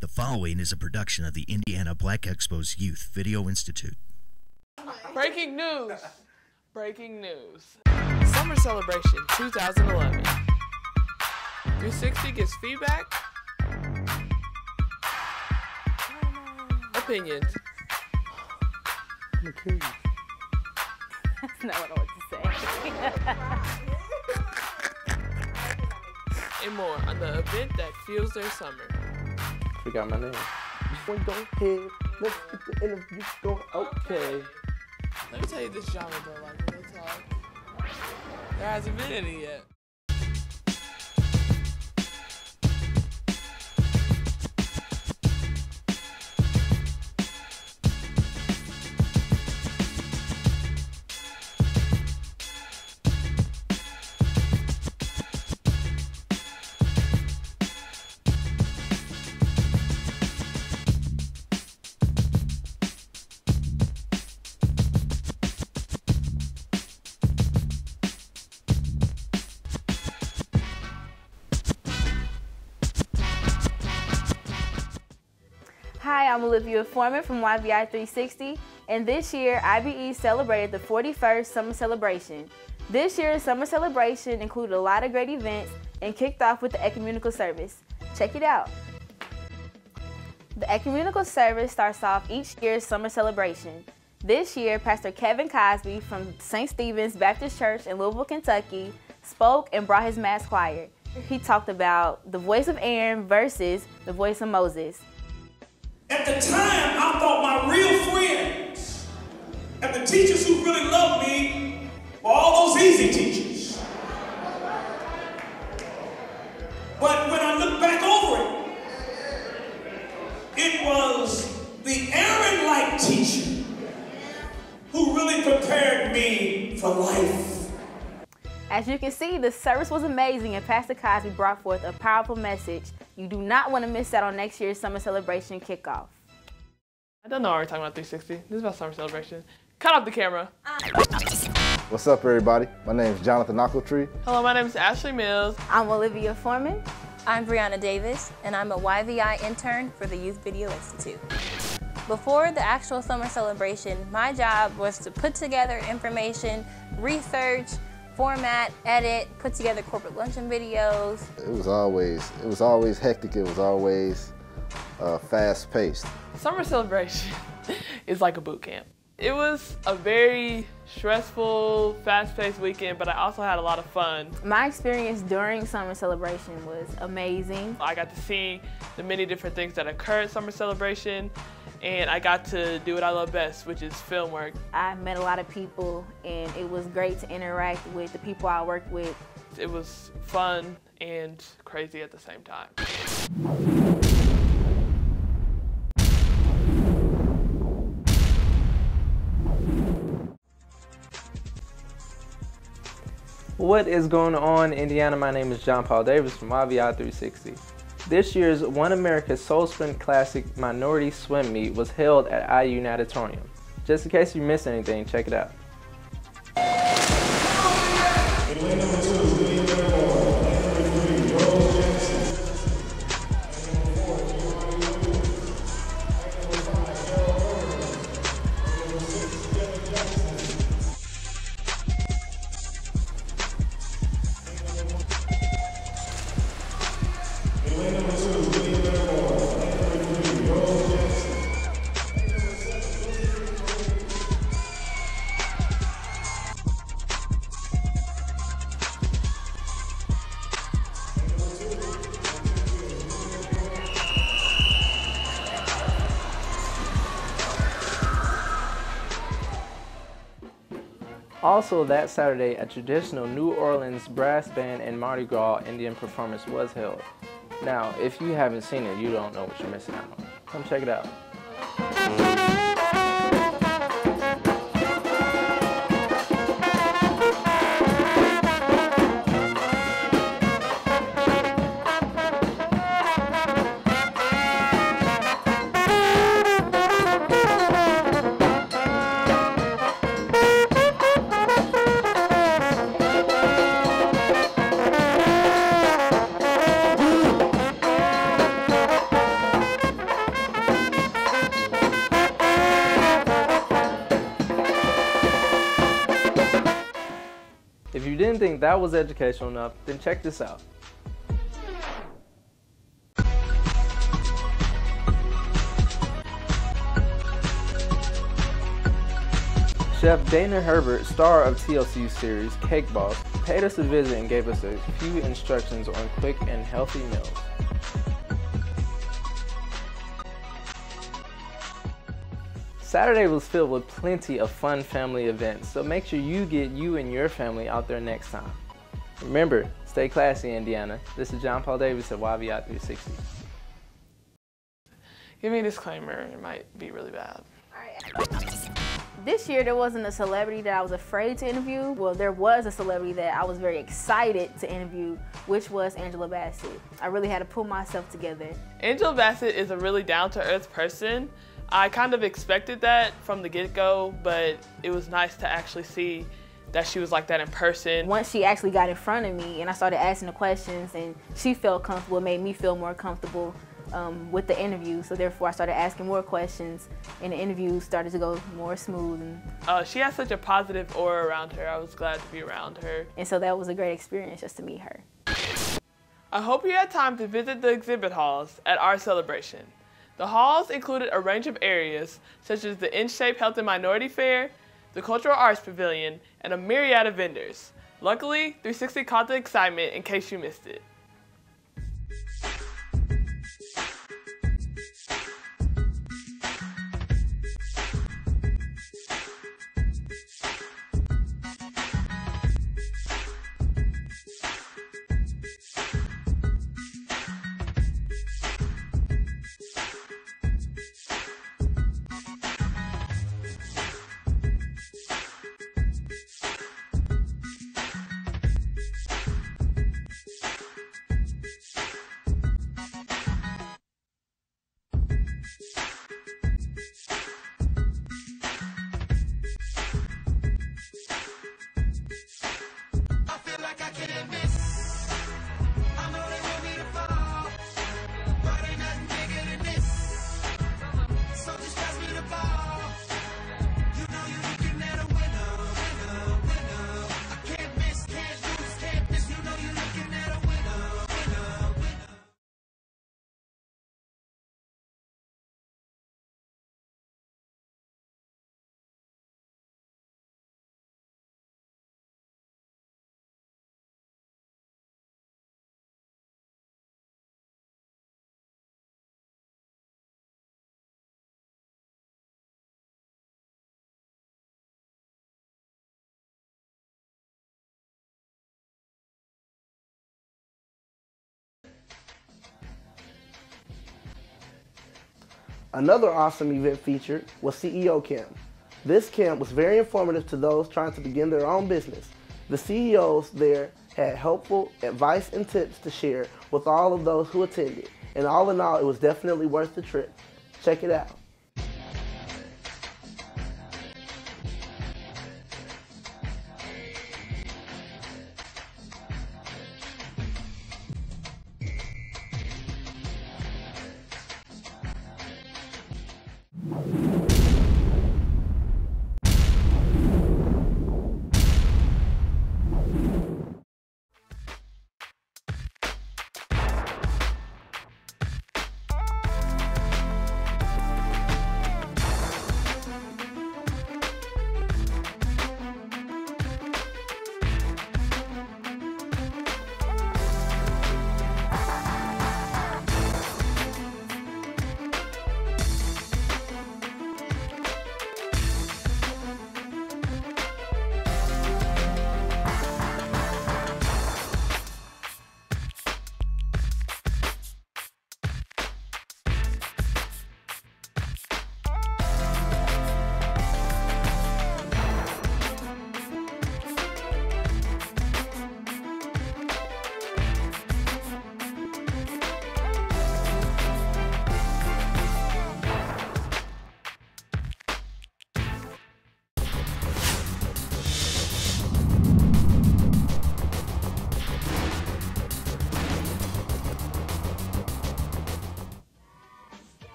The following is a production of the Indiana Black Expos Youth Video Institute. Breaking news! Breaking news. Summer Celebration 2011. 360 gets feedback. Opinions. That's not what I want to say. And more on the event that fuels their summer. Forgot my name. Go ahead. Let's get the interview going. Okay. Let me tell you this genre, bro. Like, real talk. There hasn't been any yet. Hi, I'm Olivia Foreman from YVI 360, and this year IBE celebrated the 41st Summer Celebration. This year's Summer Celebration included a lot of great events and kicked off with the ecumenical service. Check it out. The ecumenical service starts off each year's Summer Celebration. This year, Pastor Kevin Cosby from St. Stephen's Baptist Church in Louisville, Kentucky, spoke and brought his mass choir. He talked about the voice of Aaron versus the voice of Moses. At the time, I thought my real friends and the teachers who really loved me were all those easy teachers. But when I look back over it was the Aaron-like teacher who really prepared me for life. As you can see, the service was amazing and Pastor Cosby brought forth a powerful message. You do not want to miss out on next year's Summer Celebration kickoff. I don't know why we're talking about 360. This is about Summer Celebration. Cut off the camera. What's up, everybody? My name is Jonathan Ockletree. Hello, my name is Ashley Mills. I'm Olivia Foreman. I'm Brianna Davis, and I'm a YVI intern for the Youth Video Institute. Before the actual Summer Celebration, my job was to put together information, research, format, edit, put together corporate luncheon videos. It was always hectic. It was always fast-paced. Summer Celebration is like a boot camp. It was a very stressful, fast-paced weekend, but I also had a lot of fun. My experience during Summer Celebration was amazing. I got to see the many different things that occur at Summer Celebration, and I got to do what I love best, which is film work. I met a lot of people, and it was great to interact with the people I worked with. It was fun and crazy at the same time. What is going on, Indiana? My name is John Paul Davis from YVI 360. This year's One America's Soul Sprint Classic Minority Swim Meet was held at IU Natatorium. Just in case you missed anything, check it out. Also that Saturday, a traditional New Orleans brass band and Mardi Gras Indian performance was held. Now, if you haven't seen it, you don't know what you're missing out on. Come check it out. think that was educational enough, then check this out. Chef Dana Herbert, star of TLC's series Cake Boss, paid us a visit and gave us a few instructions on quick and healthy meals. Saturday was filled with plenty of fun family events, so make sure you get you and your family out there next time. Remember, stay classy, Indiana. This is John Paul Davis at YVI 360. Give me a disclaimer, it might be really bad. This year, there wasn't a celebrity that I was afraid to interview. Well, there was a celebrity that I was very excited to interview, which was Angela Bassett. I really had to pull myself together. Angela Bassett is a really down-to-earth person. I kind of expected that from the get-go, but it was nice to actually see that she was like that in person. Once she actually got in front of me and I started asking the questions and she felt comfortable, it made me feel more comfortable with the interview. So therefore I started asking more questions and the interview started to go more smooth. And she has such a positive aura around her. I was glad to be around her. And so that was a great experience just to meet her. I hope you had time to visit the exhibit halls at our celebration. The halls included a range of areas such as the In-Shape Health and Minority Fair, the Cultural Arts Pavilion, and a myriad of vendors. Luckily, 360 caught the excitement in case you missed it. Another awesome event featured was CEO Camp. This camp was very informative to those trying to begin their own business. The CEOs there had helpful advice and tips to share with all of those who attended. And all in all, it was definitely worth the trip. Check it out.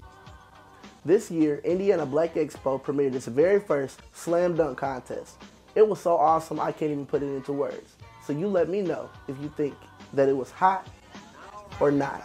This year, Indiana Black Expo premiered its very first Slam Dunk contest. It was so awesome, I can't even put it into words. So you let me know if you think that it was hot or not.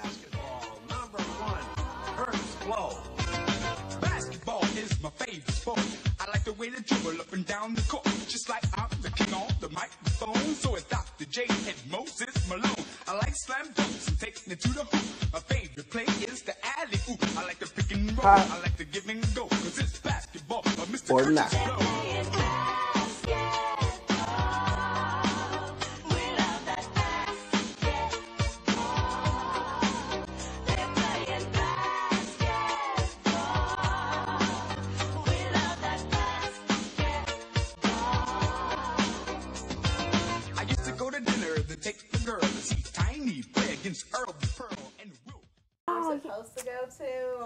Basketball is my favorite sport. I like the way they dribble up and down the court, just like I'm the king on the microphone. So it's Dr. J and Moses Malone. I like slam dunks and taking it to the hoop. My favorite play is the alley-oop. I like the pick and roll. I like the give and go, cause it's basketball. Mr. Or not. Take the girl to see Tiny play against Earl the Pearl and Will. We're supposed to go to,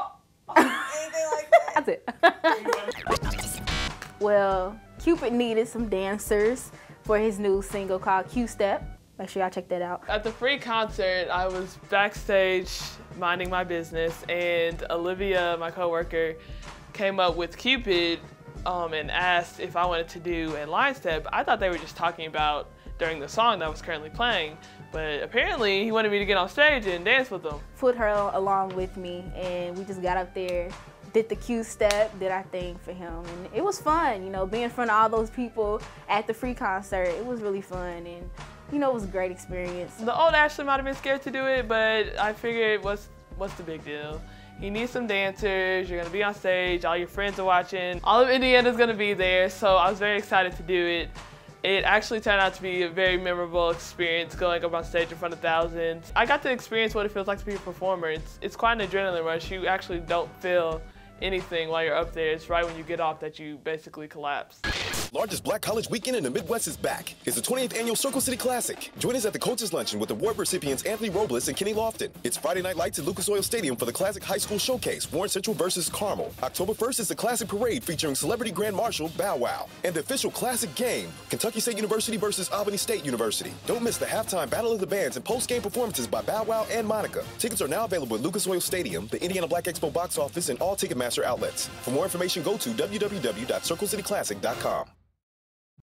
or Anything like that? that's it. Well, Cupid needed some dancers for his new single called Q-Step. Make sure y'all check that out. At the free concert, I was backstage minding my business, and Olivia, my coworker, came up with Cupid and asked if I wanted to do a line step. I thought they were just talking about during the song that was currently playing, but apparently he wanted me to get on stage and dance with him. Put her along with me, and we just got up there, did the Q-Step, did our thing for him, and it was fun, you know, being in front of all those people at the free concert. It was really fun, and you know, it was a great experience. The old Ashley might have been scared to do it, but I figured what's the big deal? You need some dancers, you're gonna be on stage, all your friends are watching, all of Indiana's gonna be there, so I was very excited to do it. It actually turned out to be a very memorable experience going up on stage in front of thousands. I got to experience what it feels like to be a performer. It's quite an adrenaline rush. You actually don't feel anything while you're up there. It's right when you get off that you basically collapse. Largest Black College weekend in the Midwest is back. It's the 20th annual Circle City Classic. Join us at the Coaches Luncheon with award recipients Anthony Robles and Kenny Lofton. It's Friday Night Lights at Lucas Oil Stadium for the Classic High School Showcase, Warren Central versus Carmel. October 1st is the Classic Parade featuring Celebrity Grand Marshal Bow Wow. And the official Classic game, Kentucky State University versus Albany State University. Don't miss the halftime Battle of the Bands and post-game performances by Bow Wow and Monica. Tickets are now available at Lucas Oil Stadium, the Indiana Black Expo box office, and all Ticketmaster outlets. For more information, go to www.circlecityclassic.com.